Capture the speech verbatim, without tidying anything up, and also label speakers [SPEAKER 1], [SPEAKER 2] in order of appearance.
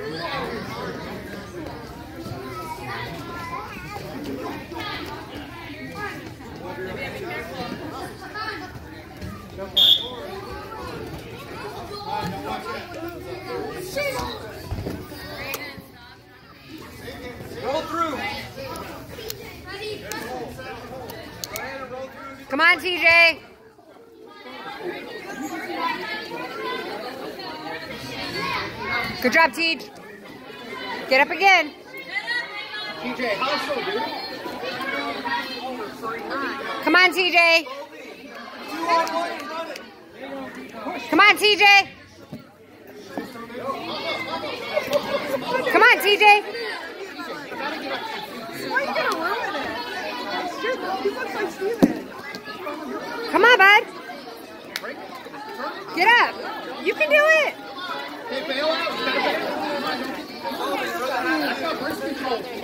[SPEAKER 1] Roll through.
[SPEAKER 2] Come on, T J. Good job, Teej. Get up again.
[SPEAKER 1] T J, hustle, dude.
[SPEAKER 2] Come on, T J. Come on, T J. Come on, T J.
[SPEAKER 3] Why are you gonna ruin it? He looks like Steven.
[SPEAKER 2] Come on, bud. Get up. You can do it.
[SPEAKER 1] Hey, bail out. That's not birth control.